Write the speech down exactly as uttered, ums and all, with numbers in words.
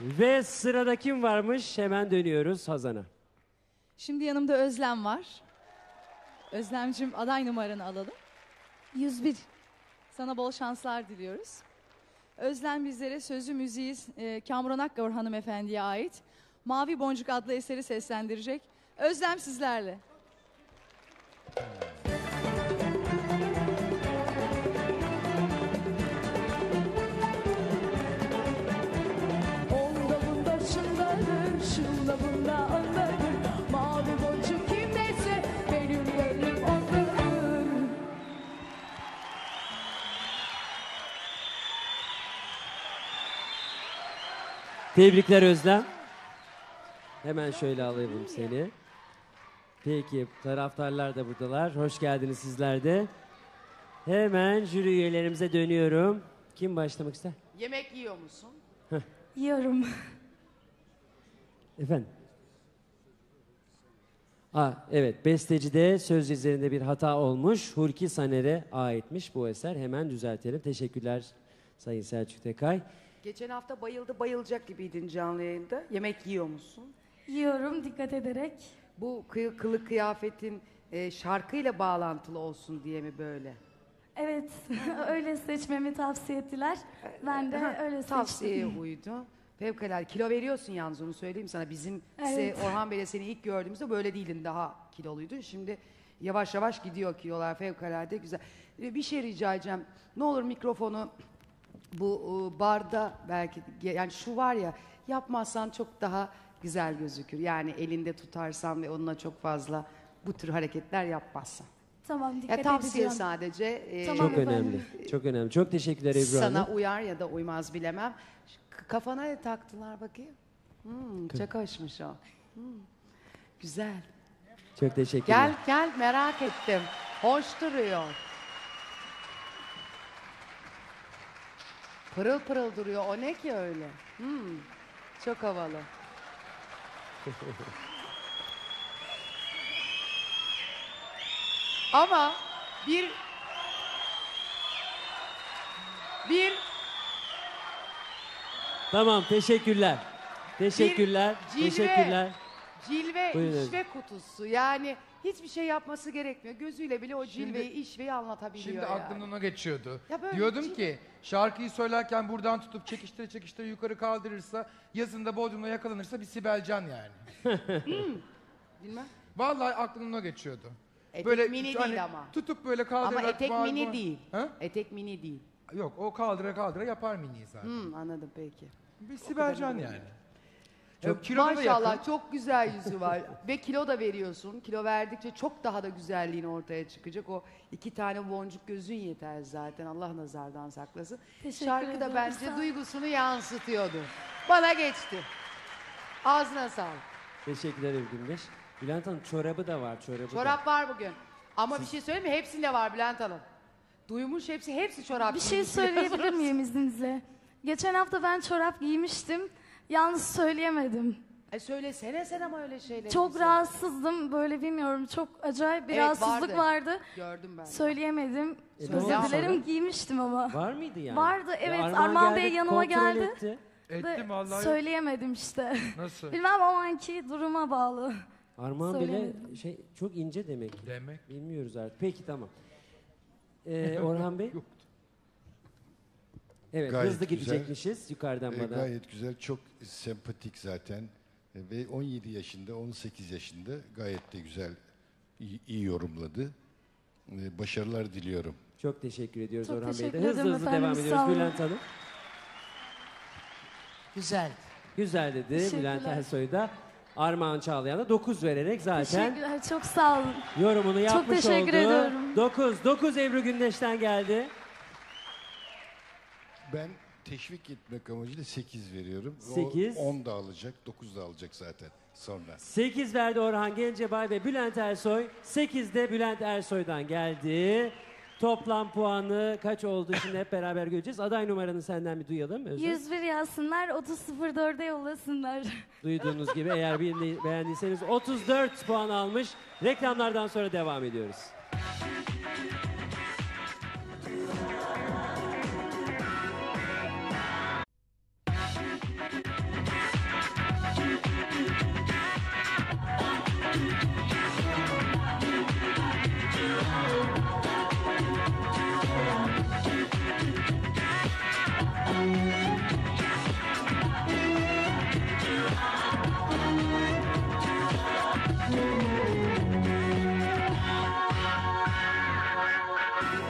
Ve sırada kim varmış? Hemen dönüyoruz Hazan'a. Şimdi yanımda Özlem var. Özlemciğim, aday numaranı alalım. yüz bir. Sana bol şanslar diliyoruz. Özlem bizlere sözü müziği e, Kamran Akkor hanımefendiye ait Mavi Boncuk adlı eseri seslendirecek. Özlem sizlerle. Onda bunda şundadır, şunda bunda ondadır. Mavi boncuk kimdeyse benim gönlüm ondadır. Tebrikler Özlem. Hemen şöyle alayım seni. Peki, taraftarlar da buradalar. Hoş geldiniz sizler de. Hemen jüri üyelerimize dönüyorum. Kim başlamak ister? Yemek yiyor musun? Yiyorum. Efendim? Aa, evet, bestecide söz üzerinde bir hata olmuş. Hulki Saner'e aitmiş bu eser. Hemen düzeltelim. Teşekkürler Sayın Selçuk Tekay. Geçen hafta bayıldı bayılacak gibiydin canlı yayında. Yemek yiyor musun? Yiyorum dikkat ederek. Bu kı kılık kıyafetin e, şarkıyla bağlantılı olsun diye mi böyle? Evet, öyle seçmemi tavsiye ettiler. Ben de öyle seçtim. Tavsiyeye uydu. Fevkalade. Kilo veriyorsun yalnız, onu söyleyeyim sana. Bizim Evet. se- Orhan Bey'le seni ilk gördüğümüzde böyle değildin. Daha kiloluydun. Şimdi yavaş yavaş gidiyor kilolar. Fevkalade güzel. E, Bir şey rica edeceğim. Ne olur mikrofonu bu e, barda belki, yani şu var ya, yapmazsan çok daha güzel gözükür. Yani elinde tutarsan ve onunla çok fazla bu tür hareketler yapmazsan. Tamam, dikkat Ya tavsiye edeceğim. sadece. e, Tamam. Çok efendim. önemli. Çok önemli. Çok teşekkürler Ebru Sana Hanım. uyar ya da uymaz bilemem. K- Kafana ne taktılar bakayım? Hmm, çok hoşmuş o. Hmm, güzel. Çok teşekkürler. Gel gel, merak ettim. Hoş duruyor. Pırıl pırıl duruyor. O ne ki öyle? Hmm, çok havalı. Ama bir bir Tamam, teşekkürler. Teşekkürler. Bir cilve. Teşekkürler. cilve Buyurun. işve kutusu. Yani hiçbir şey yapması gerekmiyor. Gözüyle bile o cilveyi, işveyi anlatabiliyor Şimdi yani. aklımdan o geçiyordu. Ya böyle Diyordum cilve- ki şarkıyı söylerken buradan tutup çekiştire çekiştire yukarı kaldırırsa, yazında Bodrum'da yakalanırsa bir Sibel Can yani. Bilmem. Vallahi aklımdan o geçiyordu. Etek mini hani değil ama. Tutup böyle kaldırarak... Ama etek bağırma- mini değil. Ha? Etek mini değil. Yok, o kaldıra kaldıra yapar miniyi zaten. Hmm, anladım peki. Bir Sibel Can yani. Çok Çok kilo da Maşallah yakın. çok güzel yüzü var. Ve kilo da veriyorsun. Kilo verdikçe çok daha da güzelliğin ortaya çıkacak. O iki tane boncuk gözün yeter zaten. Allah nazardan saklasın. Teşekkür Şarkı da ederim, bence sağ ol. duygusunu yansıtıyordu. Bana geçti. Ağzına sağlık. Teşekkürler Ebru Gündeş. Bülent Hanım, çorabı da var. Çorabı da. Çorap var bugün. Ama bir şey söyleyeyim mi? Hepsinde var Bülent Hanım. Duymuş hepsi, hepsi çorap. Bir şey giymiş. söyleyebilir miyim izninizle? Geçen hafta ben çorap giymiştim. Yalnız söyleyemedim. E söylesene sen ama öyle şeyleri. Çok bize. rahatsızdım, böyle bilmiyorum, çok acayip bir Evet, rahatsızlık vardı. vardı. Gördüm ben. Söyleyemedim. E, Özür ne oldu dilerim, sonra? giymiştim ama. Var mıydı yani? Vardı, Ya evet. Armağan Bey yanıma kontrol geldi. etti. Ettim vallahi. yok. Söyleyemedim işte. Nasıl? Bilmem, o anki duruma bağlı. Armağan bile Söylemedim. şey çok ince demek ki. Demek. Bilmiyoruz artık. Peki, tamam. Ee, Orhan Bey? Yok. Evet, Gayet hızlı güzel. gidecekmişiz yukarıdan E, bana. gayet güzel, çok sempatik zaten. E, ve on yedi yaşında, on sekiz yaşında gayet de güzel, iyi, iyi yorumladı. E, başarılar diliyorum. Çok teşekkür ediyoruz Çok Orhan Bey'e de. teşekkür Hızlı ederim hızlı efendim, devam sağ ediyoruz olun. Bülent Hanım. Güzel. Güzel dedi Teşekkürler. Bülent Ersoy da. Armağan Çağlayan'a dokuz vererek zaten Teşekkürler, çok sağ olun. yorumunu yapmış teşekkür oldu. ediyorum. dokuz. dokuz Ebru Gündeş'ten geldi. Ben teşvik etmek amacıyla sekiz veriyorum. Sekiz. O on da alacak, dokuz da alacak zaten sonra. sekiz verdi Orhan Gencebay ve Bülent Ersoy. sekiz de Bülent Ersoy'dan geldi. Toplam puanı kaç oldu şimdi hep beraber göreceğiz. Aday numaranı senden bir duyalım. Özlem. yüz bir yazsınlar, otuz sıfır dörde yollasınlar. Duyduğunuz gibi eğer beğendi- beğendiyseniz otuz dört puan almış. Reklamlardan sonra devam ediyoruz. Müzik